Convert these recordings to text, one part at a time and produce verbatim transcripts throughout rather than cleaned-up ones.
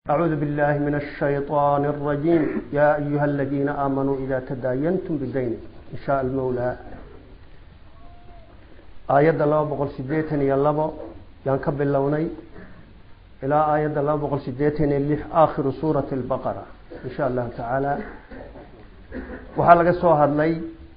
أعوذ بالله من الشيطان الرجيم. يا أيها الذين آمنوا إذا تداينتم بدين إن شاء المولى. آيات الله بقول سديتني يلبو ينكب اللوني إلى آيات الله بقول سديتني اللي آخر سورة البقرة إن شاء الله تعالى. وحال سو هادلي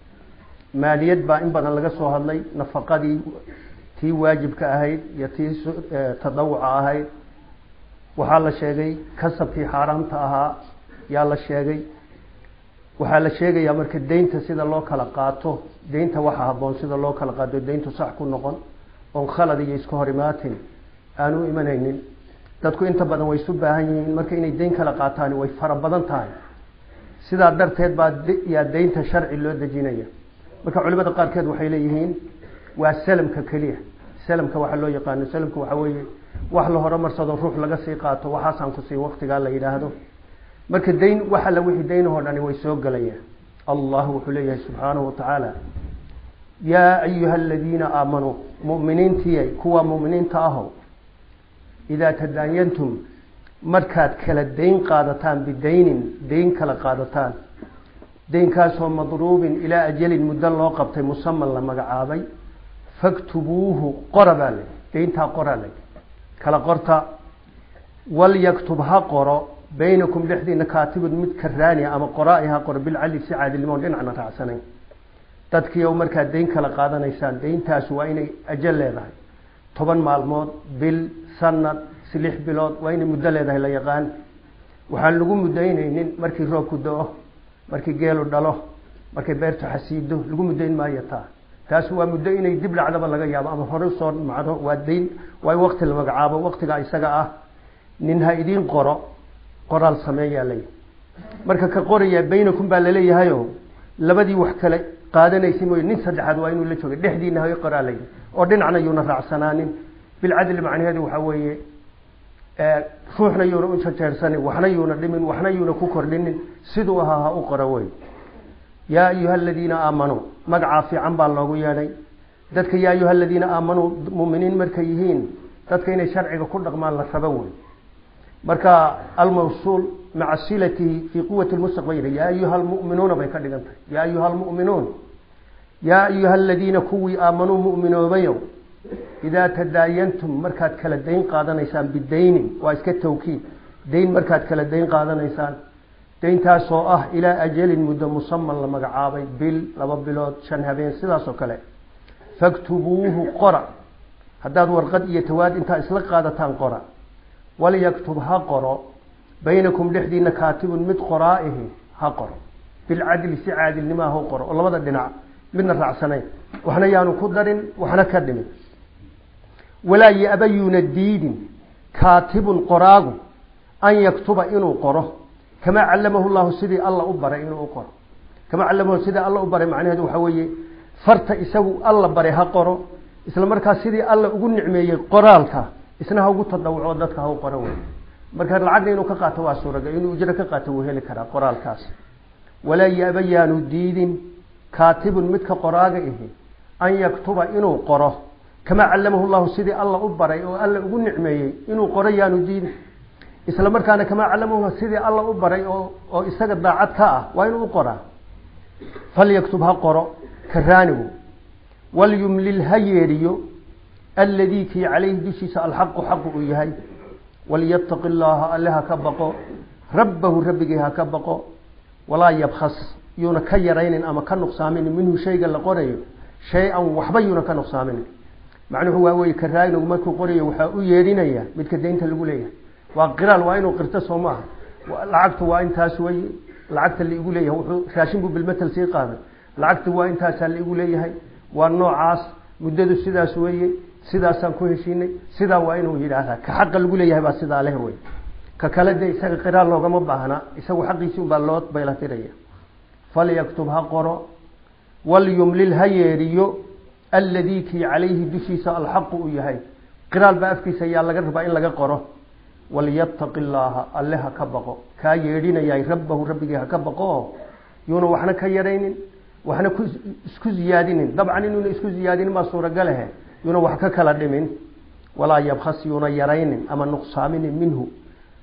ماليات با إن بدن لغا سو هادلي نفقدي تي واجب كأهيد يتي تضوع أهيد. waxaa la sheegay kasabkii xaraamta ahaa yaa la sheegay waxaa la sheegayaa marka deynta sida loo kala qaato deynta waxa haboon sida loo kala qaato deyntu sax ku noqon oo khalad iyo isku horimaatin aanu imanaynin dadku inta badan way isu baahan yihiin marka inay deyn kala qaataan way fara badan tahay sidaa darteed baa yaa deynta sharci loo dejinaya marka culimada qaarkeed waxay leeyihiin waa salamka kaliya salamka waxa loo yaqaan salamka waxa weeye wax la horumarsado ruux laga sii qaato waxaasan ku sii waqtiga la yiraahdo marka deyn waxa la wixii deynaho dhani way soo galayaan allah wuxuu leeyahay subhanahu wa ta'ala ya ayyuha alladhina aamanu mu'miniintii kuwa mu'miniinta aho ida tadayantum markaad kala deyn qaadataan bidaynin deyn kala qaadataan deynkaas oo madruubin ila ajalin muddo loo qabtay musamman la magacaabay faktubuuhu qorabale deynta qorale kala qorta wal yaktubha qoro baynakum dhexdiina kaatibun mid karaani ama qoraa'iha qor bil ali saad ilmoon dhinacna raacsanay dadkii oo marka deyn kala qaadanaysaan deyntaas waa inay ajal leedahay toban maalmood bil sanad silix bilood waa inay muddo leedahay la yaqaan waxaan lagu mudaynaynin markii roobku da'o markii geelu dhalo markii beertu xasiido lagu mudayn maayo taa taas waa muddo inay dib dhacdaba laga yaabo ama hore soo macdo waa deyn way waqti la magacaabo waqtiga isaga ah nin ha idin qoro qoraal sameeyaa lay marka ka qoraya baynakum baa la leeyahay oo labadii wax kale qaadanaysi mooy nin saddexaad waa inuu la joogo dhexdiina hay qoraalay oo dhinacna yuuna raacsanaanin bil adl macnaheedu waxa weeye ee ruuxna yuuna u jeersan waxna yuuna dhimin waxna yuuna ku kordhinin sidoo ahaa u qoro way يا أيها الذين آمنوا مقع في عنبا الله يالي ذاتك يا أيها الذين آمنوا مؤمنين مركيهين ذاتك إن شرعك كل رقمان لسبوي مركا الموصول مع السيلة في قوة المستقبل يا أيها المؤمنون بيكالي يا أيها المؤمنون يا أيها الذين كوي آمنوا مؤمنوا بيو إذا تداينتم مركات كالدين قادنا إنسان بالدين وإسك التوكيد دين مركات كالدين قادنا إنسان deyntaasoo ah ilaa ajalin muddo musamman la magacaabay bil laba bilood shan habeen sidaas oo kale faktubuuhu qora haddaad warqad iyo tawaad intaa isla qaadataan qora wal yaktub ha qoro baynakum dhexdiina kaatibun mid qoraa'ihi ha qoro bil adli si caadilnimo ha qoro oo labada dhinac midna raacsanayn waxna yaanu ku darin waxna ka dhimin walaa yabayuna diidin kaatibun qoraagu an yaktuba inuu qoro كما علمه الله سيدي الله أبرا إنه أقر كما علمه سيدي الله أبرا معناه هذا وحوي فرت يسوي الله برا هقرا إسلام مركز سيدي الله أقول نعمة قرالك إسنها هو تضوع عودتك هو قروي مركز العدل إنه كقاته واسورة إنه أجرك كقاته وهلك هذا قرالكاس ولا يبين الدين كاتب متك قراءه أن يكتب إنه قرأ كما علمه الله سيدي الله أبرا الله أقول نعمة إنه قريان الدين isla markaana kama calamuhu sidii Allah u baray oo oo isaga daacad ka ah waa inuu qoraa fal yaktub ha qoro karaanigu wal yumlil hayriyo alladhi fi alayhi dishisa alhaq haq u yahay wal yattaqillaha allaha ka baqo rabbahu rabbiga ka baqo wala yabkhas yuna ka yaraynin ama ka nuqsaamin minhu shayga la qorayo shay-an waxba yuna ka nuqsaamin macnuhu waa way karaanigu markuu qorayo waxa uu yeerinaya midka deynta lagu leeyahay وقرال وين وقرته سوماه لعقت وين تاسوي لعقت اللي يقول لي هو راشين بالمثل سيقام لعقت وين تاس اللي يقول لي هاي والنوع عاص مدد السدا سويه سدا سان كوهشيني سدا وين ويراها كحق اللي يقول لي هاي بس سدا له وين ككلا دي اسا قرال لوغا ما باهنا اسا حقيسو با لوت بيلا تيريا فليكتبها قرا وليملل هيريو الذي كي عليه دشيس الحق يهي قرال بافكيس يا لغا ربا ان لغا قرو وليتق الله الله كبقو كا يرينا يا ربه ربك كبقو يونا وحنا كيرين وحنا اسكو زيادين طبعا انه اسكو زيادين ما صوره غله يونا وحكا كلا دمين ولا يبخس يونا يرين اما نقصامين منه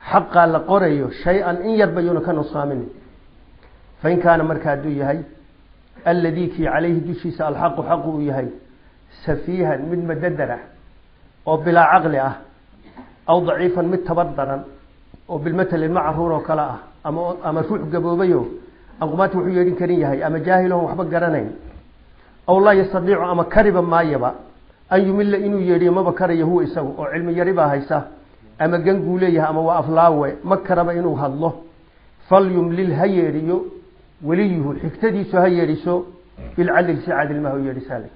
حقا لقريو شيئا إن يربيون كانوا صامنين فإن كان مركادو يهي الذي كي عليه دشيس الحق حقه يهي سفيها من مددرة أو بلا عقله أو ضعيفا متبردرا أو بالمثل المعرور وكلاء أما أما روح قبوبيو أقمات وحيرين كرين يهي أما جاهلهم وحبق قرنين أو لا يستطيع أما كربا ما يبا أن يمل إنو يري ما بكر يهو إسو أو علم يربا هيسا أما جنقوليه أما وأفلاوه ما كرب إنو هالله فليملل هيريو وليه حكتدي سهيريسو بالعدل سعاد المهو يرسالي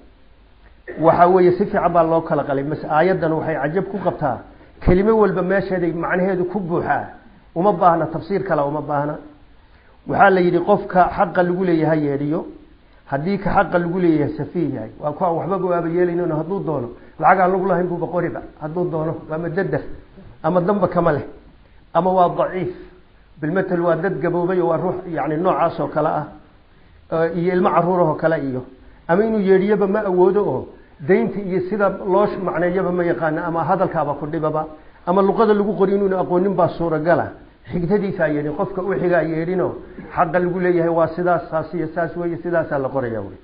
وحاوي سفي عبا الله كلا قليل مس آيادا وحي عجب كو قبتها كلمة والبماش هذه معنى هذا كبوحا وما باهنا تفسير كلا وما باهنا وحال يدي قفك حق اللي يهيريو هديك حق اللي سفيه هاي وأكوا وحبقوا أبيالين إنه هدو دونه العقل الله الله ينبو بقربة هدو دونه ومددر أما الذنب كمله أما هو ضعيف بالمثل وادد قبوبي والروح يعني النوع عاصو كلاء المعروره كلاء أما إنه يريب ما أوده دينت يسيدا لوش معنى يبا ما يقان أما هذا الكابا كردي بابا أما اللغة اللي قرينون أقونين باصورة قلا حكتدي فايني قفك وحيقا يرينو حق القوليه هو سيدا ساسية ساسوية سيدا سال قريوي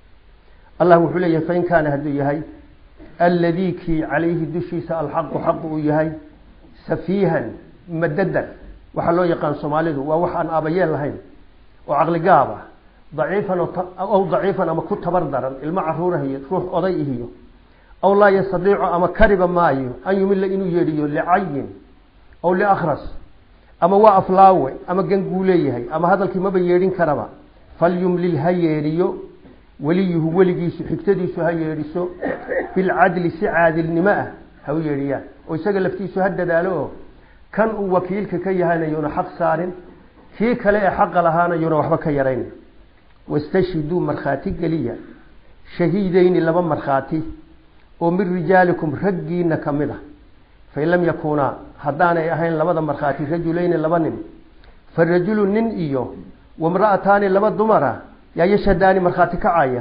الله وحليه فإن كان هدو يهي الذي كي عليه دشيس الحق حقه يهي سفيها مددا وحلو يقان صوماليدو ووحان آبيين لهين وعقل قابة ضعيفا أو ضعيفا أما كنت بردرا المعرورة هي روح أضيئه أو لا يستطيع أما كربا مايو أن يمل إنو يريو لعين أو لأخرس أما واقف لاوي أما جنقوليه أما هذا الكلمة بيرين كربا فليملل هيريو وليه وليجيس حكتديس هيريسو بالعدل سعاد النماء هو يريان ويسجل لفتيسو هدد له كان وكيلك كي هانا يونا حق صار كي كلا حق لهانا يونا وحبا كيرين واستشهدوا مرخاتي قليا شهيدين لبا مرخاتي ومن رجالكم رجين كمدا فإن لم يكونا حدانا أهين لبا مرخاتي رجلين لبنين فالرجل نن إيو وامرأتان لبا دمرة يا يشهدان مرخاتي كعاية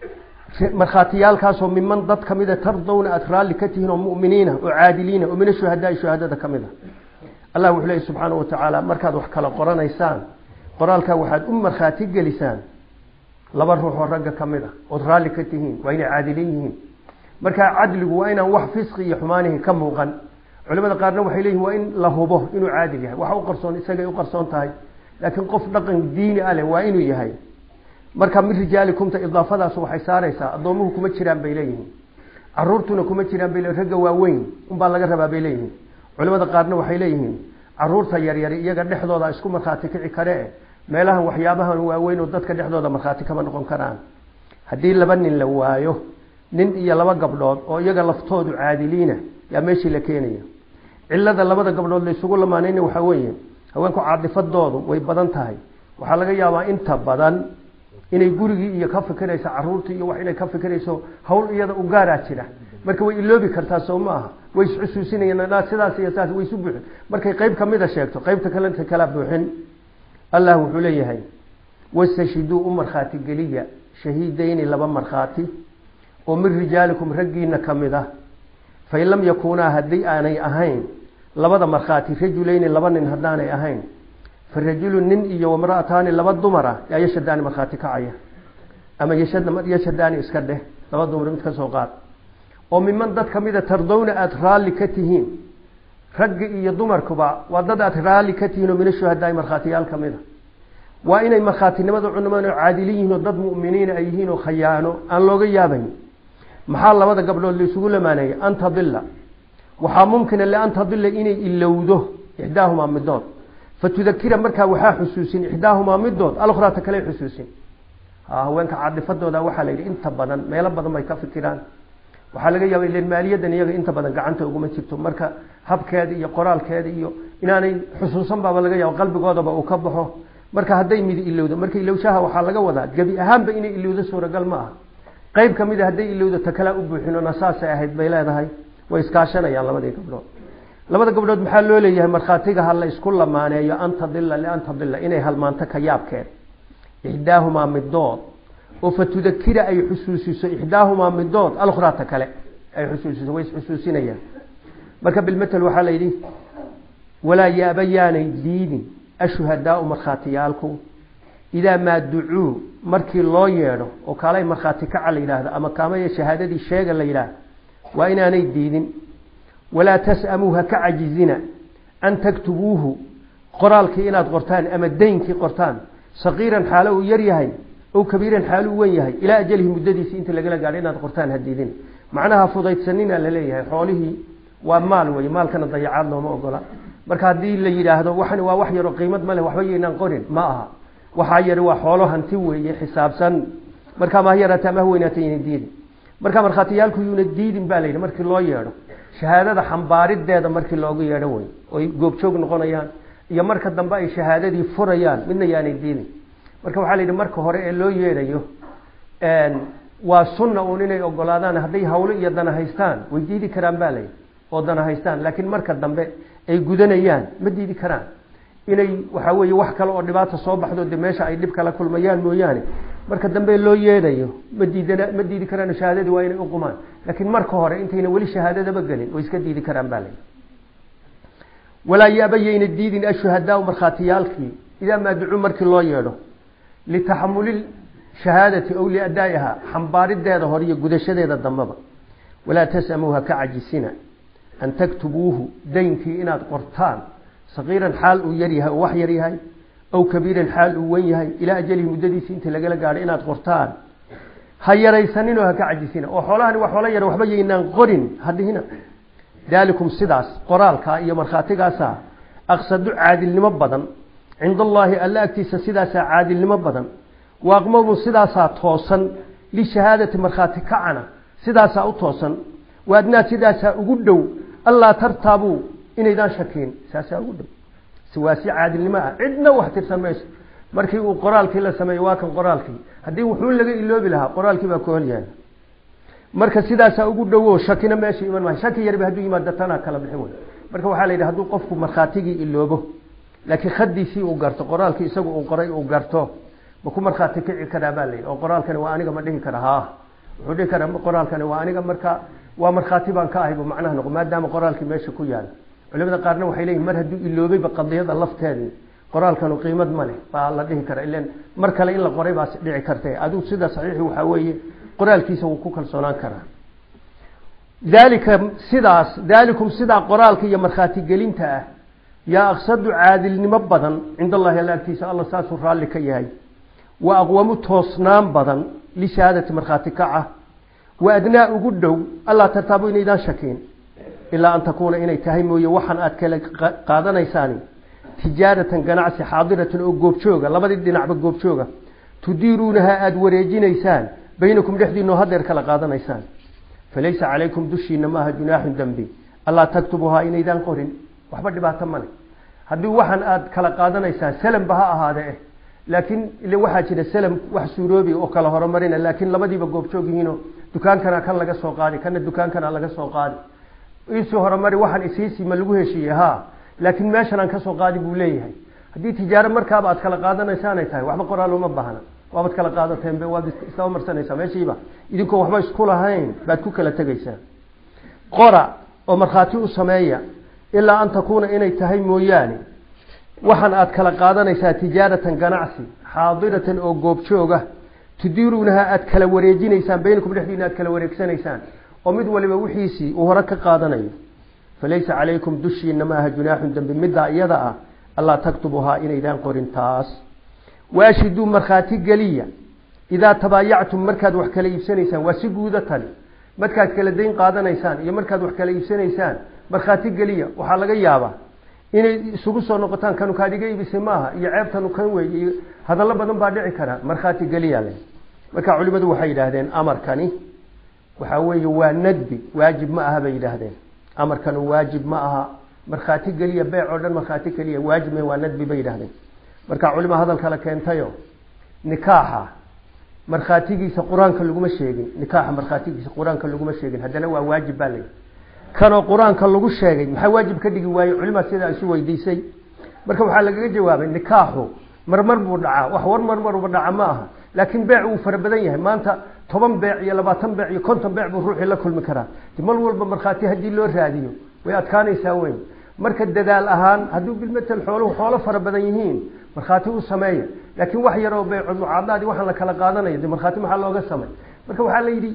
مرخاتي يالكاسو ممن ضد كمدا ترضون أترال لكتهن ومؤمنين وعادلين ومن الشهداء شهادة كمدا الله وحليه سبحانه وتعالى مركز وحكى القرآن إيسان قرآنك واحد أم مرخاتي لسان لبا روح ورقة كمدا وترال لكتهن وين عادلين مركز عدل وين وح فسقي حمانه كم وغن علماء قارنا وحيليه وإن لهوبه إنه عادل يهي وحاو قرصون إساقا يقرصون تاي لكن قف دقن ديني أله وإنه يهي مركا من رجالكم تإضافة سوحي ساريسا أضوموه كما تشيران بيليهم عرورتنا كما تشيران بيليهم رقا واوين أمبال لغا ربا بيليهم علماء قارنا وحيليهم عرورتا يريري إياقا نحضو دا اسكو مرخاتك عكاري ميلاها وحيابها واوين ودادك نحضو دا مرخاتك ما نقوم كران هدين لبن لوايو نين إيا لبا قبلود أو إياقا لفتود عادلين يا ماشي لكينيا cilada labada gabdhood la isugu lamaanayna waxa weeye haweenku caadifadoodu way badan tahay waxa laga yaabaa inta badan inay gurigi iyo ka fikirayso caruurta iyo wax inay ka fikirayso hawl iyada u gaar ah jira marka way iloobi kartaa Soomaha way isxusuusinayaan sidaas iyo sidaas way isu buuxin markay qayb kamida sheegto qaybta kale inta kala buuxin Allah wuxuu leeyahay wasashidu umar khaati galiya shahiidayn laba markhaati oo min rijaalikum raggiina kamida fa in lam yakuna hadii aanay ahayn labada markhaati rajulayn labanin hadaanay ahayn farajulu nin iyo wamraataani laba dumara yaa yashadaan markhaati kacaya ama yashad yashadaan iska dheh laba dumar mid ka soo qaad oo miman dad kamida tardawna aad raali ka tihiin rag iyo dumarkuba waa dad aad raali ka tihiin oo min shuhadaa markhaatiyaal kamida waa inay markhaatinimada culimada caadiliin oo dad muuminiin ay yihiin oo khayaano aan looga yaaban maxaa labada gabdhood la isugu lamaanay anta dilla waxa mumkin la anta dilla inay ilowdo ihdaahuma midood fatudakira marka waxa xusuusin ihdaahuma midood al-ukhra kale xusuusin ha haweenka caadifadooda waxa la yiri inta badan meel badan bay ka fikiraan waxa laga yaabay in maaliyadan iyaga inta badan gacanta ugu ma jirto marka habkeeda iyo qoraalkeeda iyo inaanay xusuusan baba laga yaabo qalbigoodaba uu ka baxo marka haday mid ilowdo marka ilowshaha waxa laga wadaa gabi ahaanba inay ilowdo suuragal ma aha qayb kamid ah haday ilowdo takala u buuxino nasaas ahayd bay leedahay way iskaashanayaan labada gabdhood labada gabdhood maxaa loo leeyahay markhaatiga hal la isku lamaaneeyo anta dilla li anta dilla inay hal maanta ka yaabkeen ihdaahuma midood oo fatudakira ay xusuusiso ihdaahuma midood al-ukhra kale ay xusuusiso way xusuusinayaan marka bil matal waxa la yiri ولا يابيان الدين الشهداء مرخاتيالكم إذا ما دعوا مركي الله يرو وكالي مرخاتك على إله أما كما شهادة الشيء اللي إله وإن أنا الدين ولا تسأموها كعجزنا أن تكتبوه قرالك إن قرطان أما الدين كي قرطان صغيرا حاله يريهي أو كبيرا حاله ويهي إلى أجله مددي سنت لقلا قاعدين قرطان هديدين معناها فضيت سنين لليه حوله ومال ومال كان ضيعات له ما أقوله marka hadii la yiraahdo waxan waa wax yar oo qiimad ma leh waxba yeelan qorin ma aha waxa yar waa xoolo hanti weeye xisaabsan marka ma yarata ma weynatay diin marka markhaatiyaalku yuna diidin baa leeyahay markii loo yeero shahaadada xambaarideeda markii loogu yeero way oo goob joog noqonayaan iyo marka dambe ay shahaadadii furayaan midna yaanay diidin marka waxa leeyahay marka hore ee loo yeerayo een waa sunna oo inay ogolaadaan haday hawlo iyo dana haystaan way diidi karaan baa leeyahay oo dana haystaan laakiin marka dambe ay gudanayaan ma diidi karaan inay waxa weeye wax kale oo dhibaato soo baxdo de meesha ay dib kala kulmayaan mooyaane marka dambe loo yeedayo ma diidana ma diidi karaan shahaadada waa inay u qumaan laakiin marka hore intayna wali shahaadada ba galin oo iska diidi karaan baa leeyahay wala yabayina diidin ashhada markhaatiyalki ida ma ducu markii loo yeedho litahammul shahadati aw li adaaha xambaarideeda hore iyo gudashadeeda dambaba wala tasamuha ka'ajisina أن تكتبوه دينك إن قرطان صغيرا حال يريها ووح يريها أو كبيرا حال وينها إلى أجله مددي سنت لقل قال إن قرطان هيا ريسانين وهكعجسين وحولان وحولان وحبيين قرن هذه هنا ذلكم سداس قرالك يا مرخاتك أسا أقصد عادل لمبضا عند الله ألا أكتس سداس عادل لمبضا وأقمم سداسا توصا لشهادة مرخاتك عنا سداسا توصا وأدنى سداسا أقدوا الله ترتابوا إن إذا شكين ساسا أقدوا سواسي عادل لما عدنا واحد سميس مركي وقرال كلا سمي واكن قرال كي هدي وحول لقي اللي بلها قرال كي بكون يعني مركز سداسا أقدوا شكينا ماشي إيمان ما شكي يربي هدو إيمان دتنا كلا بحول مركز وحالي ده هدو قفكم مرخاتيجي اللي به لكن خدي سي وقرت قرال كي سووا وقرأي وقرته بكون مرخاتك كذا بالي وقرال كان وأنا قم أديه كرها وحدي كرا قرال كان وأنا قم مركا ومرخاتبان كاهب معناه نقول ما دام قرالك ماشي كويان علماء قارنا waxay leeyihiin mar hadii iloobi ba qadiyada lafteeda qoraalkan qiimad ma leh baa la dhihi kara ilaa mar kale in la qoray baa dhici kartay adu sida saxiix waxa weeye qoraalkiisa uu ku kalsoonaan kara dalika sidaas dalikum sida qoraalka iyo markhaati gelinta ah ya aqsadu caadilnimo badan inda Allah ilaahtiisa Allah saasu raali ka yahay wa aqwamu toosnaan badan li shahaadati markhaati kaca وأدنى أقدوا الله ترتابوا إن إذا شكين إلا أن تكون إني تهيموا يوحن أتكال قادنا يساني تجارة قناعس حاضرة أقوب شوغا لما دي نعب أقوب شوغا تديرونها أدوريجين يسان بينكم لحدي إنه هدر كلا قادنا يسان فليس عليكم دشي إنما جناح ذنبي الله تكتبها إن إذا قرن وحبر بها تمني هدي وحن أتكال قادنا يسان سلم بها هذا إيه لكن اللي واحد كده سلم واحد سوروبي وكلا هرمرين لكن لما دي بقوب شوغينو dukaan kana kan laga soo qaadi kana dukaan kana laga soo qaadi isu horumari waxan isiisi ma lagu heshiiyay ha laakiin meeshan aan ka soo qaadi buu leeyahay hadii tijaaro markaaba aad kala qaadanaysaan ay tahay waxba qoraal uma baahna waad kala qaadateen bay waad isla marsanaysaa meeshiiba idinkoo waxba isku lahayn baad ku kala tagaysaa qora oo markhaati u sameeya ilaa an takuuna inay tahay mooyaane waxan aad kala qaadanaysaa tijaaratan ganacsi xaadiratan oo goob jooga تديرونها أتكلا وريجينيسان بينكم لحدين أتكلا وريكسانيسان ومد ولما وحيسي وهرك قادني فليس عليكم دشي إنما جناح ذنب مدى يدأ الله تكتبها إن إذا قرنتاس وأشهدوا مرخاتي قليا إذا تبايعتم مركز وحكلا يبسانيسان وسجودة مركز كالدين قادنيسان يا مركز وحكلا يبسانيسان مرخاتي قليا وحالة يابا إن سوقسوا نقطان كانوا كاديجي بسماها يعيبتنوا كانوا هذا الله بدن بادعي كنا مرخاتي قليا له marka culimadu waxay yiraahdeen amarkani waxa weeye waa nadbi waajib ma aha bay yiraahdeen amarkan waajib ma aha markhaati galiya beec oo dhan markhaati kaliya waajib ma waa nadbi bay yiraahdeen marka culimada hadalka la keentayo nikaaha markhaatigiisa quraanka lagu sheegin nikaaha markhaatigiisa quraanka lagu sheegin hadana waa waajib baa leeyahay kana quraanka lagu sheegay maxay waajib ka dhigi waayo culimada sida ay soo weydiisay marka waxa laga jawaabay nikaahu marmar buu dhacaa wax war marmar uu dhaca ma aha laakiin beec uu farabadan yahay maanta toban beec iyo labaatan beec iyo konton beec buu ruuxi la kulmi karaa mal walba markhaati hadii loo raadiyo way adkaanaysaa weyn marka dadaal ahaan hadduu bilmatal xooluhu xoolo fara badan yihiin markhaati u sameeya laakiin wax yaroo beecu mucaadaadi waxaan la kala qaadanayo dee markhaati maxaa looga samay marka waxaa la yidhi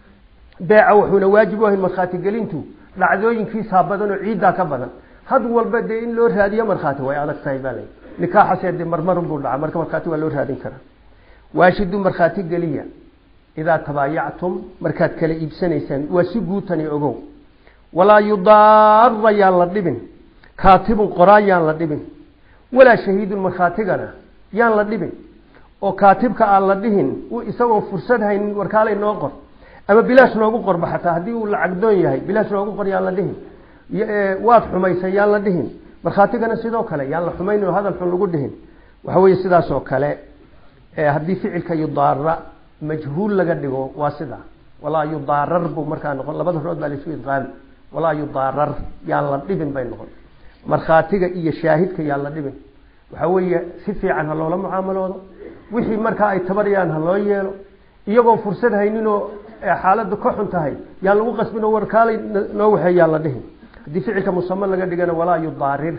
beeca wuxuuna waajib u ahayn markhaati gelintu dhacdooyinkiisaa badan oo ciiddaa ka badan had walba dee in loo raadiyo markhaati way adag tahay baa layidhi nikaaxasee dee marmarun buu dhaca marka markhaati waa loo raadin karaa waashidu markhaati geliya idaa tabaayactum markaad kala iibsanaysaan waa si guutani ogow walaa yudaara yaan la dhibin kaatibun qoraan yaan la dhibin walaa shahiidun markhaatigana yaan la dhibin oo kaatibka aan la dhihin isagoo fursad haynin warkaalay noo qor ama bilaash noogu qorba xataa haddii uu lacag doon yahay bilaash noogu qor yaan la dhihin waad xumaysay yaan la dhihin markhaatigana sidoo kale yaan la xumaynin oo hadal xun lagu dhihin waxa weeye sidaas oo kale haddii ficilka yudaara majhuul laga dhigo waa sidaa walaa yudaarar buu markaa noqon labada rood baa laisu idqaami walaa yudaarar yaan la dhibin bay noqon markhaatiga iyo shaahidka yaan la dhibin waxa weeye si fiican ha loola mucaamaloodo wixii markaa ay tabarayaan ha loo yeelo iyagoo fursad hayninoo xaaladda ka xun tahay yaan lagu qasbin oo warkaalay noo waxee yaan la dhihin haddii ficilka musame laga dhigana walaa yudaarir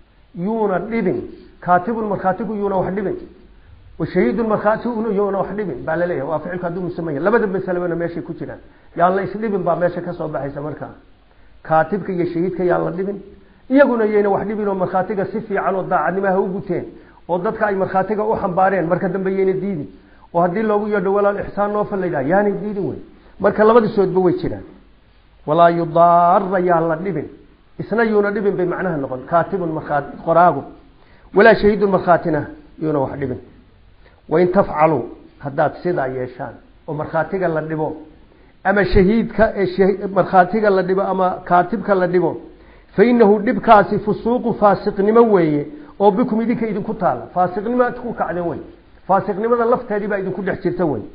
yuuna dhibin kaatibun markhaatigu yuuna wax dhibin washahiidun markhaatigu yuuna wax dhibin baa laleeyahay waa ficilka hadduu musamaya labada masalebana meeshay ku jiraan yaan la isdhibin baa meesha kasoo baxaysa markaa kaatibka iyo shahiidka yaan la dhibin iyaguna yayna wax dhibin oo markhaatiga si fiican oo daacadnimaha u guteen oo dadka ay markhaatiga u xambaareen marka dambe yayna diidin oo haddii loogu yeedho walaal ixsaan noofa la yidhaha yaanay diidin wey marka labada soodba way jiraan walaa yudaara yaan la dhibin isna yuuna dhibin bay macnaha noqon kaatibun markhaati qoraagu walaa shahiidun markhaatina yuuna wax dhibin wain tafcaluu haddaad sidaa yeeshaan oo markhaatiga la dhibo ama shahiidka markhaatiga la dhibo ama kaatibka la dhibo fa inahu dhibkaasi fusuuqu faasiqnimo weeye oo bikum idinka idinku taala faasiqnimo ku kacdeen wey faasiqnimada lafteedii baa idinku dhex jirta wey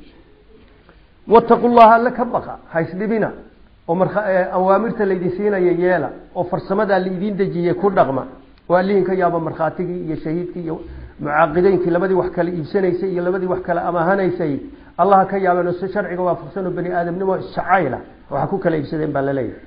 wattaqu llaha alla ka baqa haysdhibina oo awaamirta laydin siinaya yeela oo farsamadaa laidin dejiyey ku dhaqma oo allihin ka yaaba markhaatigii iyo shahiidkii iyo mucaaqideynkii labadii wax kala iibsanaysay iyo labadii wax kala amahanaysay allaha ka yaabeen si sharciga waafaqsan oo bani aadamnimo isjacayla waxa ku kala iibsadeen baa laleeyahay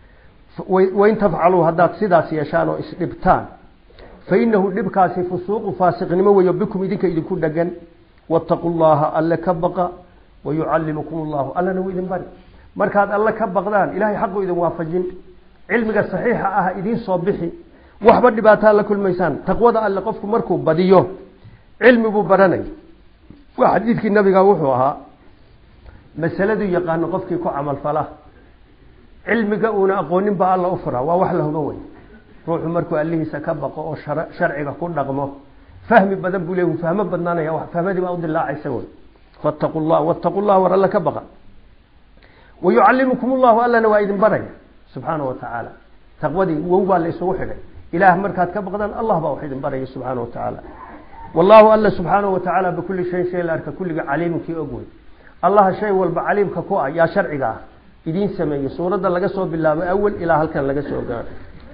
wain tafcaluu haddaad sidaas yeeshaan oo isdhibtaan fa inahu dhibkaasi fusuuqu faasiqnimo weeyo bikum idinka idinku dhagan wattaqu llaha alle ka baqa wayucallimukum allahu allana wuu idin bari markaad alle ka baqdaan ilahay xaqu idin waafajin cilmiga saxiixa ah idiin soo bixi waxba dhibaataa la kulmaysaan taqwada alle qofku markuu badiyo cilmi buu baranay waa xadiidkii nabiga wuxuu ahaa masaladu yaqaano qofkii ku camal fala cilmiga uuna aqoonin baa alla u fura waa wax la hubo wey ruuxu markuu allihiisa ka baqo oo sharciga ku dhaqmo fahmi badan buu leeyahay fahmo badnaanaya wax fahmadii baa u dilaacaysa wey fattaqu llah wattaqu llah war alla ka baqa wayucallimukum allahu allana waa idin baraya subxaana wa tacaala taqwadii wow baa la isugu xidhay ilaah markaad ka baqdaan allah baa wax idin baraya subxaana wa tacaala wallahu alla subxaanahu wa tacaala bikulli shayin shay la arka kulliga caliimkii og wey allaha shay walba caliimka ku ah yaa sharciga ah idiin sameeyey suuradda laga soo bilaabo awal ilaa halkan laga soo gaaro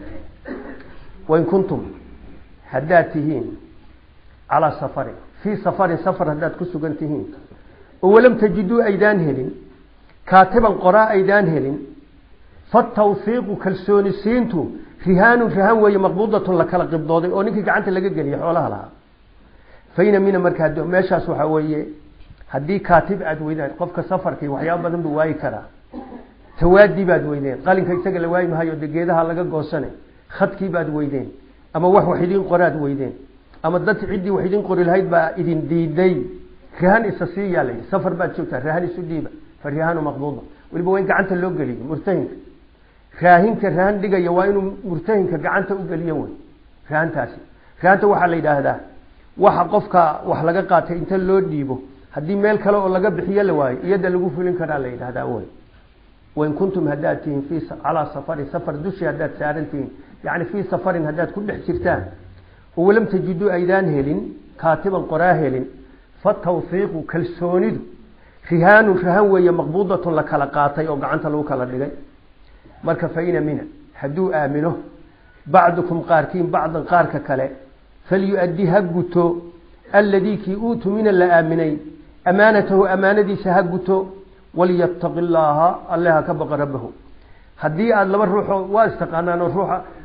wain kuntum haddaad tihiin calaa safarin fii safarin safar haddaad ku sugan tihiin oo walam tajiduu aydaan helin kaatiban qoraa aydaan helin fatawfiiqu kalsooni siintu rihaanun rihaan weeye maqbuudatun la kala qibdooday oo ninkii gacanta laga geliyay xoolaha lahaa fayna mina markaa meeshaas waxaa weeye haddii kaatib aada weydaan qofka safarkii waxyaaba badan buu waayi karaa tawaadii baad weydeen qalinka isaga la waayi mahayo de geedaha laga goosane khadkii baad weydeen ama wax wax idiin qoraad weydeen ama dad ciddii wax idiin qori lahayd baa idin diiday rihaan isa siiyaa layidhi safar baad joogtaa rihaan isu dhiiba fa rihaanu maqbuuda weliba waa in gacanta loo geliyo murtahinka raahinka rahan dhigaya waa inuu murtahinka gacanta u geliyo wey rahantaasi rahanta waxaa la yidhaahdaa waxa qofka wax laga qaatay inta loo dhiibo haddii meel kale oo laga bixiyo la waayo iyada lagu fulin karaa la yidhaahdaa wey wain kuntum haddaad tihiin fii calaa safarin safar dushi haddaad saaran tihiin yacni fii safarin haddaad ku dhex jirtaan oo walam tajiduu aydaan helin kaatiban qoraa helin fatawfiiqu kalsoonidu rihaanun rahan weeye maqbuudatun la kala qaatay oo gacanta lagu kala dhigay marka faina mina hadduu aamino bacdukum qaarkiin bacdan qaarka kale falyuaddi ha guto alladii kii uutu mina la aaminay amaanatahu amaanadiisa ha guto walyattaqi llaaha alle ha ka baqa rabbahu haddii aada laba ruuxoo waa istaqaanaan oo ruuxa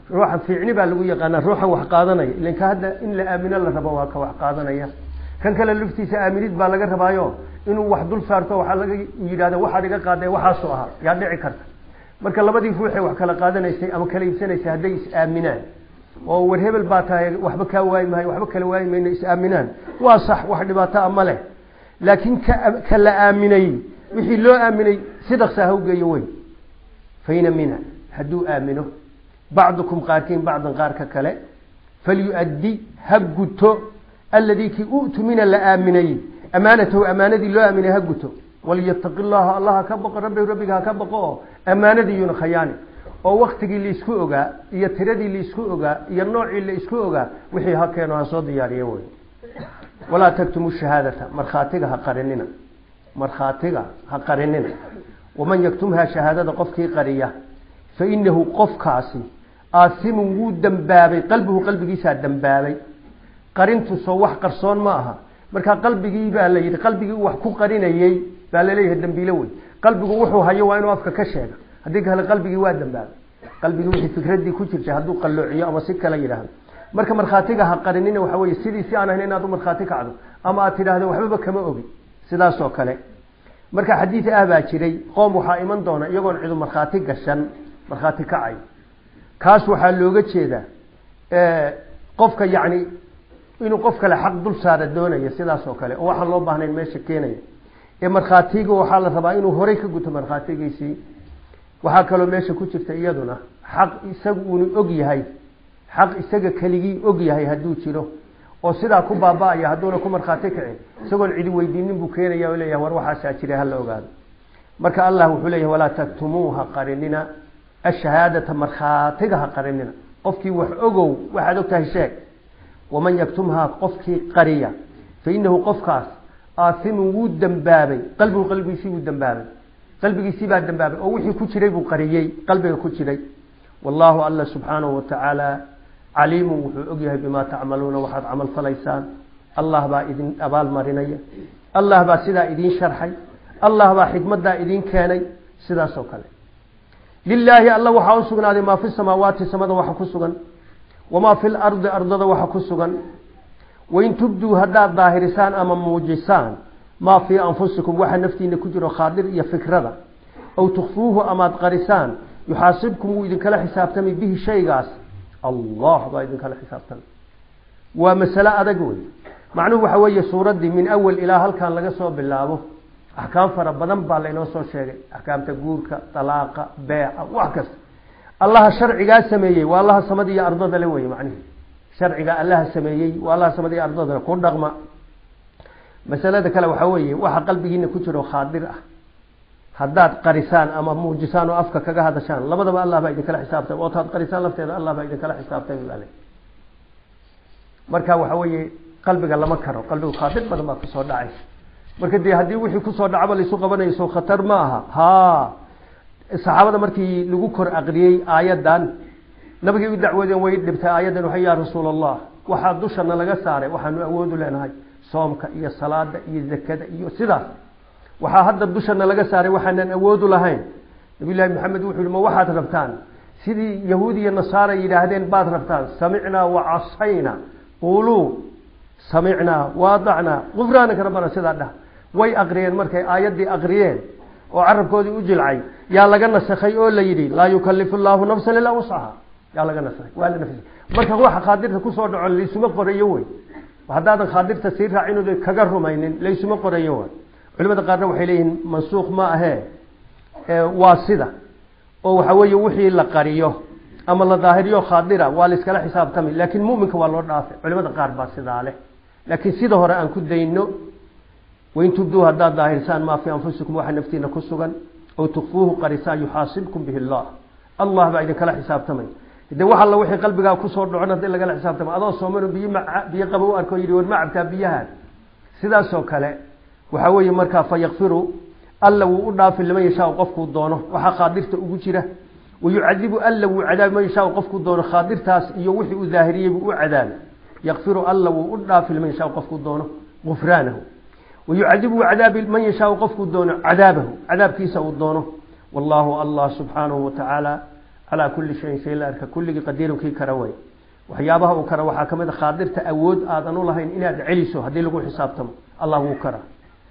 روحا في عنبا لو يقانا روحا wax qaadanaya ilanka hada in la aamino la rabo waa ka wax qaadanaya kan kale luftiisa aaminid baa laga rabaayo inuu wax dul saarto waxa laga yiraahdo waxa laga qaaday waxa soo aha yaa dhici karta marka labadii ruuxay wax kala qaadanaysay ama kala iibsanaysay haday is aaminaan oo war hebel baa tahay waxba ka waay mahay waxba kala waay meena is aaminaan waa sax wax dhibaato ama leh laakiin ka la aaminay wixii loo aaminay sida saahowgeeyo way fayna mina haduu aamino بعضكم قاركين بعضا قارك كلا فليؤدي هجته الذي كي أؤت من الآمنين أمانته أمانة الله أمن هجته وليتق الله الله كبق ربي ربك كبق أمانة ين خيانة أو وقت اللي يسكوجا يتردي اللي يسكوجا ينوع اللي يسكوجا وحي هكذا صاد ياريوي ولا تكتموا الشهادة مرخاتها قرننا مرخاتها هقرننا ومن يكتمها شهادة قفك قرية فإنه قف كاسي آثم وود دنبابي قلبه قلبه ساد دنبابي قرنت صوح قرصون معها مركا قلبه بقى لي قلبه وح كو قرينيي بقى ليه الدنبيلوي قلبه وحو هيا وين وافك كشيغا هديك هل قلبه waa دنبابي قلبه wixii fikradii ku jirtay haduu qalloociyo ama si kala yiraahdo marka markhaatiga ha qarinina waxa weeye sidii si aan ahayn inaad markhaati kacdo ama aad tiraahdo waxba kama ogi sidaas oo kale marka xadiis ah baa jiray qoom waxa iman doona iyagoon ciidu markhaati gashan markhaati kacay kaas waxa looga jeedaa ee qofka yaani inuu qof kale xaq dul saara doonayo sidaas oo kale oo waxa loo baahnayn meesha keenaya ee markhaatiga waxa la rabaa inuu hore ka guto markhaatigiisii waxa kale meesha ku jirta iyaduna xaq isagu uu og yahay xaq isaga kaligi og yahay haduu jiro oo sida ku baabaaya haduuna ku markhaati kacay isagoon cidi weydiinin buu keenaya oo leeyahay war waxa saajiray hal ogaado marka Allah wuxuu leeyahay wala taktumuha qarinina الشهادة مرخاتها قرننا قفكي وحقو واحد اكتاه الشيء ومن يكتمها قفكي قرية فإنه قفكاس آثم وود دنبابي قلبه قلبي يسيب الدنبابي قلبه يسيب الدنبابي أو وحي كتشري بقريي قلبه كتشري والله الله سبحانه وتعالى عليم وحقوه بما تعملون وحد عمل فليسان الله با إذن أبال مريني الله با سدا إذن شرحي الله با حكمة دا إذن كاني سدا سوكالي لله الله وحاو سغن ما في السماوات السماء وحا كسغن وما في الارض ارض وحا كسغن وان تبدوا هدا ظاهرسان اما موجسان ما في انفسكم وحا نفتين كجرو خاطر يا فكرده او تخفوه اما قرسان يحاسبكم واذا كلا حسابتمي به شيغاس الله با اذا كلا حسابتم ومساله ادغوي معنوه waxa weeye suuradii min awal ila halkan laga soo bilaabo أحكام فربنا بالله سو شيء أحكام تجورك طلاق بيع وعكس الله شرع جاء سميي والله سمدي أرض ذلوي معنيه شرع جاء الله سميي والله سمدي أرض ذلوي كون رغم مسألة كلا وحوي وح قلبي إنه كتر وخادر حداد قرسان أما موجسان وأفك كجا هذا شان لما دام الله بعد كلا حسابته وطهد قرسان لفته الله بعد كلا حسابته عليه مركا وحوي قلبك الله مكره قلبه خادر بدل ما كسر داعي marka de hadii wixii ku soo dhacba la isu qabanayso khatar ma aha ha saxaabada markii lagu kor aqriyay aayadan nabiga u dacwadeen way dhibtay aayadan waxa yaa rasuulallah waxa dushana laga saaray waxaanu awood u leenahay soomka iyo salaada iyo zakada iyo sidaas waxa hadda dushana laga saaray waxaan awood u lahayn nabiga maxamed wuxuu yiri ma waxaad rabtaan sidii yahuudi iyo nasaara yiraahdeen baad rabtaan samicna wa asayna qulu samicna wa da'na ghufranaka rabbana sidaa way aqriyeen markay aayadii aqriyeen oo carabkoodii u jilcay yaa laga nasakhay oo la yiri la yukallifu Allahu nafsan illa wus'aha yaa laga nasakhay waa la nafsi marka waxa qaadirta ku soo dhaco leysuma qorayo way hadaadan qaadirta si raacinooda kaga rumaynin leysuma qorayo way culimada qaarna waxay leeyihiin mansuuq ma ahe ee waa sida oo waxa weeye wixii la qariyo ama la daahiriyo qaadira waa la iskala xisaabtamay laakiin muuminka waa loo dhaafay culimada qaar baa sidaa leh laakiin sida hore aan ku dayno وإن تبدوا هذا ظاهرسان ما في أنفسكم واحد نفتينا كسغا أو تخفوه قرسان يحاسبكم به الله الله بعد كلا حساب تمن إذا واحد الله وحي قلبك كسر دعنا إلا كلا حساب تمن هذا صومر بي مع بيقبوا أركو يريون مع بتابيها سدا سوكله وحوي مركا فيغفروا الله وأضاف لمن يشاء قفكوا دونه وحقادرت أجره ويعذب الله وعذاب من يشاء قفكوا دونه خادرتاس يوحي ظاهريه وعذاب يغفر الله وأضاف لمن يشاء قفكوا دونه غفرانه ويعذب عذاب من يشاء قفك دونه عذابه عذاب كيسه ودونه والله الله سبحانه وتعالى على كل شيء شيء لا أرك كل قدير كي كروي وحيابها وكرا وحكمت خاطرت أود آذن الله إن إنا دعيسه هذه لقوا حسابتم الله وكرا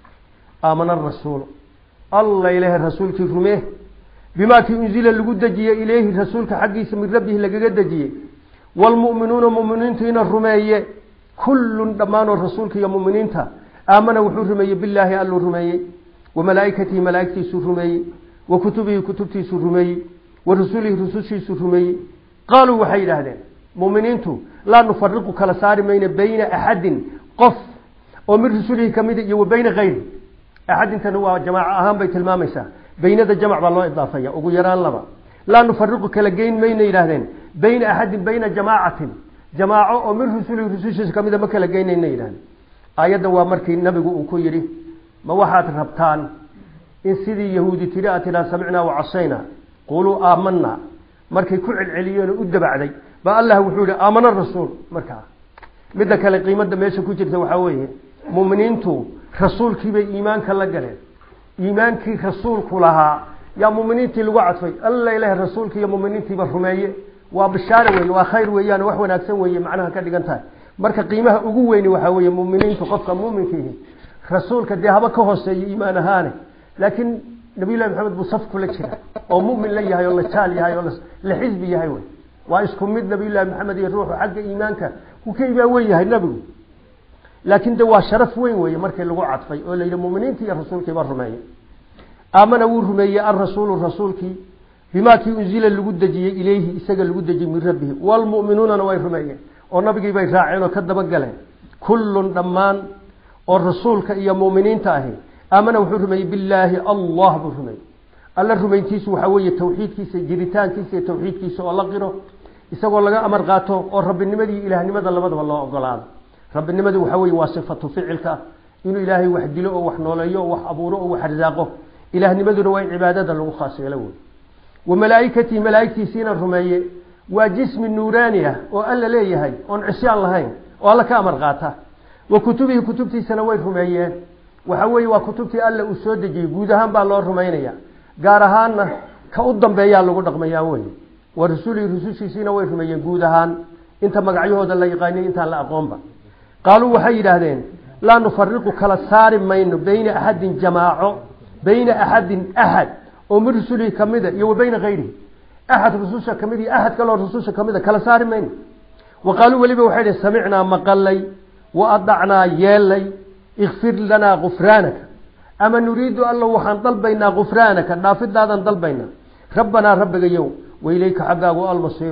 آمن الرسول الله إله الرسول كفرمه بما كي أنزل اللقود دجيه إليه الرسول كحقيس من ربه لقد دجيه والمؤمنون مؤمنين تين الرمية كل دمان الرسول كي مؤمنين تا آمن وحور رمية بالله ألو رمية وملائكته ملائكته سر رمية وكتبه كتبته سر رمية ورسوله رسوله سر رمية قالوا وحيد هذين مؤمنين تو لا نفرق كلا صار بين بين أحد قف ومن رسوله كمية وبين غيره أحد تنوع جماعة أهم بيت المامسة بين ذا جمع بالله إضافية وقول يران لما لا نفرق كلا جين بين إلهين بين أحد بين جماعة جماعة ومن رسوله رسوله كمية ما كلا جين إلهين آيات وامرك النبي وكيري ما واحد ربطان إن سيدي يهودي تراءتنا سمعنا وعصينا قولوا آمنا مركي كل العليون أدب علي بقى الله وحوله آمن الرسول مركا مدى كلا قيمة دميشة كجرة وحاويه مؤمنين تو رسول كي بي إيمان كلا قليل إيمان كي رسول كلها يا مؤمنين تي الوعد في الله إله الرسول كي يا مؤمنين تي برحمية وبشارة وي وخير ويانا وحونا أكسن وي معناها كده قنتها مركا قيمها أقويني وحاويه مؤمنين تقفك مؤمن فيه رسول كده هبا كهوس إيمان هاني لكن نبي الله محمد بصف كل شيء أو مؤمن لي هاي والله تالي هاي والله لحزبي هاي وي وإسكم مد نبي الله محمد يروح حق إيمانك وكيف ويا هاي النبي لكن ده شرف وين ويا مركز اللي وعد في ولا المؤمنين تي الرسول كبر رمية آمن ورمية الرسول الرسول كي بما كي أنزل اللي قد جي إليه إسقى اللي قد جي من ربه والمؤمنون نوير رمية والنبي جي بيراعين وكذب قلهم كل دمان الرسول كي مؤمنين تاهي آمن ورمية بالله الله برمية الله رمية كيسو حوية توحيد كيس جريتان كيس توحيد كيس الله غيره إسقى الله أمر قاته والرب النمدي إله نمد الله بدو الله أقلاد رب النمدي وحوي وصفة فعلك إنه إلهي وحد له وحنوليه وحبوره وحرزاقه إله نمدي روي عبادة له خاصة له وملائكتي ملائكتي سينا الرمية وجسم النورانية وألا ليه هاي ونعسي الله هاي والله كأمر غاته وكتبه كتبتي سنوات رمية وحوي وكتبتي ألا أسود جي جودهان بالله الرمينية قارهان كأضم بيا لو قدق مياوي ورسولي رسولي سنوات رمية جودهان أنت مقعيه هذا اللي يقاني أنت لا أقوم به قالوا وحيد هذين لا نفرق كلا صار مين بين أحد جماعة بين أحد أحد ومن رسوله كمدة يو بين غيره أحد رسوله كمدة أحد كلا رسوله كمدة كلا صار مين وقالوا ولي بوحيد سمعنا مقلي وأضعنا يالي اغفر لنا غفرانك أما نريد الله وحن طلبنا غفرانك نافذ هذا طلبنا ربنا ربك يوم وإليك حقا المصير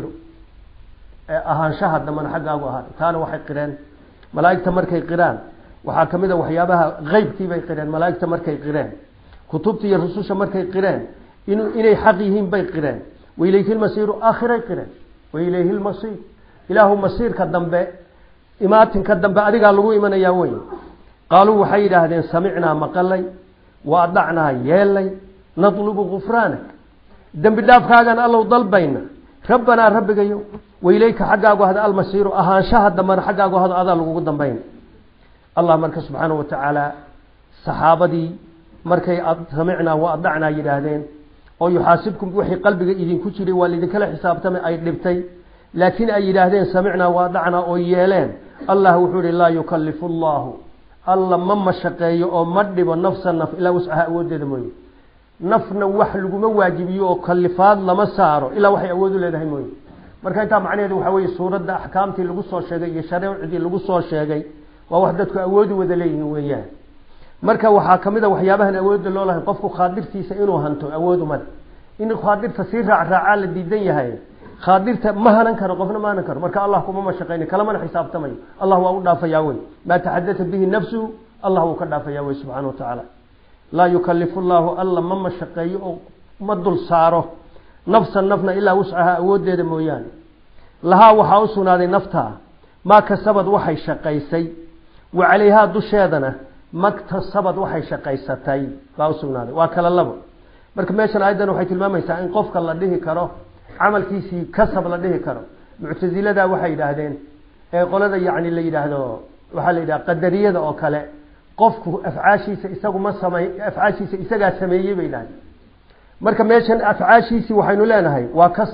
أهان شهد من حقا هذا كانوا وحي قران ملائكة مركي قران وحاكمده وحيابها غيب كي بي قران ملائكة مركي قران كتبتي الرسوش مركي قران إنه إلي حقيهم بي قران وإليه المصير آخر قران وإليه المصير إله مصير كالدنباء إماتن كالدنباء أريقا لغو إيمان ياوين قالوا وحيد هذين سمعنا مقلي وأضعنا يالي نطلب غفرانك دنب الله فخاقنا الله ضلبينا ربنا ربك يوم وإليك حقاق هذا المسير أهان شهد من حقاق هذا هذا لغو قدام بين الله مركز سبحانه وتعالى صحابة دي مركي سمعنا وأضعنا يدهدين أو يحاسبكم بوحي قلبك إذن كتري والذي كلا حسابتم أي لبتي لكن أي يدهدين سمعنا وأضعنا أو يالين الله وحور لا يكلف الله الله مما شقي أو مدب النفس النف إلا وسعها أود دموي نفنا وحلق مواجبي أو كلفات لما ساروا إلا وحي أود لدهموي marka inta macnaheedu waxa weeye suurada ahkaamtii lagu soo sheegay iyo shariicadii lagu soo sheegay waa wax dadku awood u wada leeyihiin weeyaan marka waxa kamida waxyaabahan awood loo lahayn qofku khaadirtiisa inuu hanto awood uma in khaadirta si raac raaca la diidan yahay khaadirta ma hanan karo qofna ma hanan karo marka Allah kuma ma shaqeyn kala ma xisaabtamay Allah waa u dhaafaya way ma tahaddata bihi nafsu Allah waa ka dhaafaya way subhanahu wa ta'ala la yukallifu Allah alla ma shaqeeyo ma dul saaro نفس النفنا إلا وسعها أود ذا مويان لها وحاوسنا ذي نفتها ما كسبت وحي شقيسي وعليها دشادنا ما كسبت وحي شقيستي باوسنا ذي وكل الله مرك ماشان أيضا وحيت الماء يسعى إن قفك الله لديه كره عمل كيسي كسب لديه كره معتزلة ذا وحي دهدين يقول هذا يعني اللي يدهده وحال إذا قدرية ذا أكله قفك أفعاشي سيساق ما سمي أفعاشي سيساق سميه بينان marka meeshan afcaashiisi waxaynu leenahay waa kasab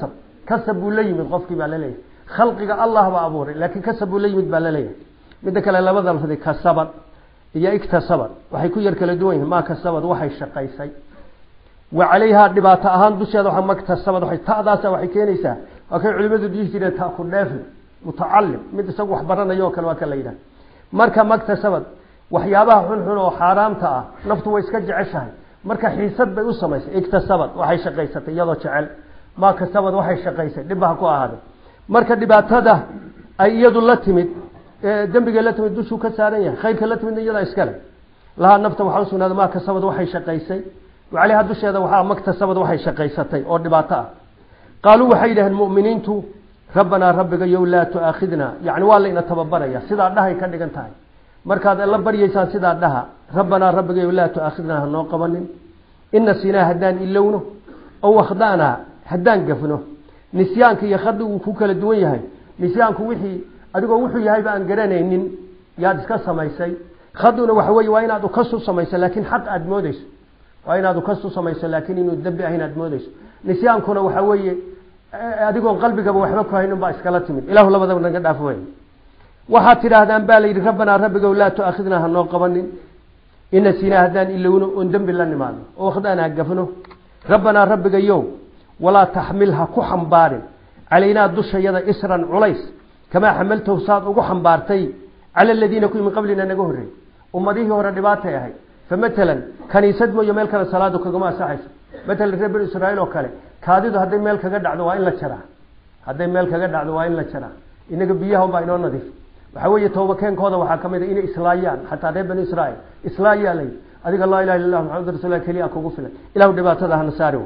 kasab uu la yimid qofkii baa la leeyahay khalqiga allah baa abuuray laakiin kasab uu la yimid baa la leeyahay midda kale labada lafdi kasabad iyo iktasabad waxay ku yar kala duwan yihiin ma kasabad waxay shaqaysay wa calayha dhibaato ahaan dusheeda waxa maktasabad waxay taadaasa waxay keenaysaa okay culimadu dhihi jireen ta ku dheef mutacallim mid isagu wax baranayo kale waa kala yiraahdo marka maktasabad waxyaabaha xun xun oo xaraamta ah naftu way iska jeceshahay marka xiisad bay u samaysay iktasabad waxay shaqaysatay iyadoo jecel ma kasabad waxay shaqaysay dhibaha ku ahaado marka dhibaatada ay iyadu la timid dambiga la timid dushu ka saaran yahay khayrka la timid iyada iskale laha nafta waxa sunnada ma kasabad waxay shaqaysay وعليها دشيدا waxa maktasabad waxay shaqaysatay oo dhibaato ah qaalu waxay yiraahdeen muuminiintu rabbana rabbiga yow la tu'akhidna yaani waa leena tababaraya sida dhahay ka dhigan tahay markaad la bariyaysan sida dhaha rabbana rabbiga yow la tu'akhidna hanoo qabanin inna sina hadaan ilowno oo wakhdana hadaan gafno nisyaanka iyo khadigu ku kala duwan yahay nisyaanku wixii adigoo wuxuu yahay baan garanaynin yaad iska samaysay khaduna waxa weey waa inaad ka soo samaysay laakiin xaq aad moodayso waa inaad ka soo samayso laakiin inuu dambi ahayn aad moodayso nisyaankuna waxa weeye adigoo qalbigaba waxba ku haynin baa iskala timid ilaahu labadaba naga dhaaf weey waxa tiraahdaan baa leeyahay rabbana rabbiga la tu'akhidna hanoo qabanin inna sina hadaan ilowno oo dambi la nimaado oo khadana gafno rabbana rabbiga yow wala tahmilha ku xambaarin علينا dushayada isran culays kama xamaltu saad ugu xambaartay على الذين كانوا من قبلنا naga horeey ummadihi hore dhibaatay ahay فمثلا كنيسد مو يميل كلا صلاة كجماعة صحيح مثلا رب إسرائيل وكله كاديد هذا ميل كجد عدو وين لا ترى هذا ميل كجد عدو وين لا ترى إنك بيهم بينون نظيف وحوي توبة كان كذا وحكم إذا إن إسرائيل حتى رب إسرائيل إسرائيل لي أديك الله إله إلا الله محمد رسول الله كلي أكو قفله إله دبات هذا هنسارون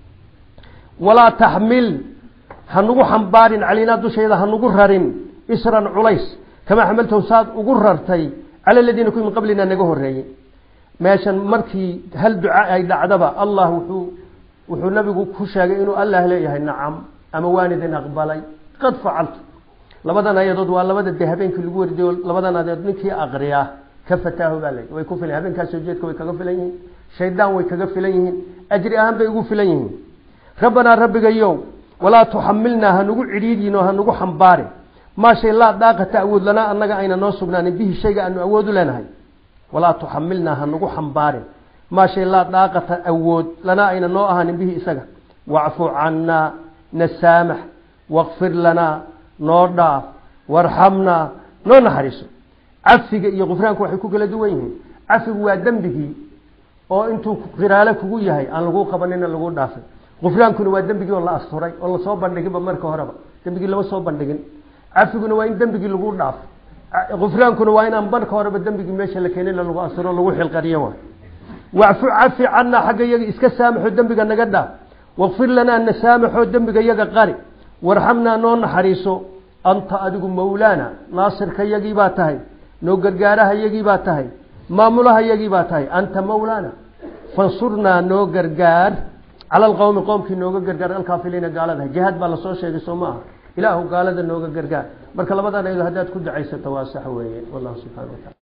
ولا تحمل هنقو حمبار علينا دوش هذا هنقو رارين إسرا عليس كما حملته صاد وقررتي على الذين كانوا من قبلنا نجوه الرأي meeshan markii hal duca ay dhacdaba Allah wuxuu wuxuu nabigu ku sheegay inuu Allah leeyahay nacam ama waanidin aqbalay qad facaltu labadan ayadood waa labada habeenkii lagu wardiyo labadan ayadood ninkii aqriya ka fataahu balay way ku filan habeenkaas soo jeedka way kaga filan yihiin shaydaan way kaga filan yihiin ajri ahaan bay ugu filan yihiin rabbana rabbiga yow wala tuhammilna hanugu ciriidino hanugu xambaare ma shay la daaqata awood lana annaga ayna noo sugnaan bihi shayga aanu awood u leenahay ولا تحملنا هنقو حنبار ما شيء لا طاقة أود لنا أين نوعها به إسقى واعفو عنا نسامح واغفر لنا نورنا وارحمنا ننحرس عفق يغفرانك وحكوك لدوين عفق ودنبه oo intuu qiraale kugu yahay aan lagu qabanin lagu dhaafay qofraankuna waa dambigi oo la asturay oo la soo bandhigay marka horeba dambigi lama soo bandhigin afiguna waa in dambigi lagu dhaaf qofraankuna waa in aan marka horeba dambigi meesha la keenay lagu asturo lagu xilqariyo waa wa'fu afi anna xaga yaga iska saamaxo dambiga naga dhaaf waqfir lana an saamaxo dambiga yaga qari warhamna noo naxariiso anta adigu mawlana naasirka yagi baa tahay noo gargaaraha yagi baa tahay maamulaha yagi baa tahay anta mawlana fansurna noo gargaar ala alqawmi qawmki nooga gargaar alkaafiliina gaalada jihad baa la soo sheegay Soomaa ilaahu gaalada nooga gargaar marka labadan ay hadaad ku dacaysato waa sax weeye wallahu subhanahu wa ta'ala